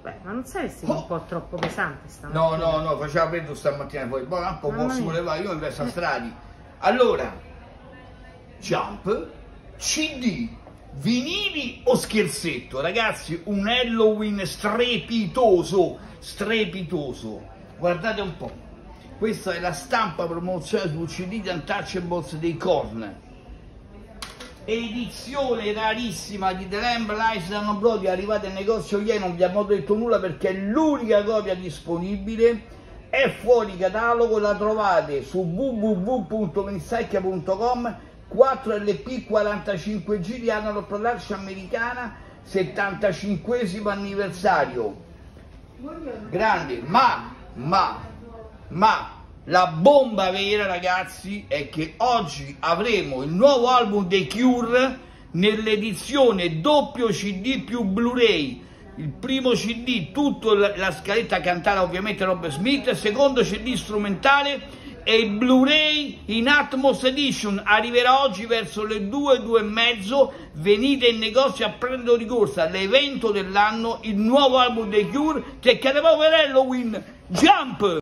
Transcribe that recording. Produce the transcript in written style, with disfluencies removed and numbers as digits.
Beh, ma non saresti un po' troppo pesante stamattina? No, faceva freddo stamattina, poi un po' posso levare, io mi vesto a stradi. Allora, Jump, CD, vinili o scherzetto? Ragazzi, un Halloween strepitoso, strepitoso. Guardate un po', questa è la stampa promozionale sul CD di Untouchables dei Korn. Edizione rarissima di The Lamb Lies Down Brody, arrivate al negozio ieri, non vi abbiamo detto nulla perché è l'unica copia disponibile, è fuori catalogo, la trovate su www.vinsecchia.com. 4LP 45G di Analog Production americana, 75esimo anniversario. Grande, ma la bomba vera, ragazzi, è che oggi avremo il nuovo album dei Cure nell'edizione doppio CD più Blu-ray. Il primo CD, tutta la scaletta cantata ovviamente Robert Smith, il secondo CD strumentale e il Blu-ray in Atmos Edition arriverà oggi verso le 2, 2 e mezzo. Venite in negozio a prendere di corsa l'evento dell'anno, il nuovo album dei Cure che cade proprio per Halloween. Jump!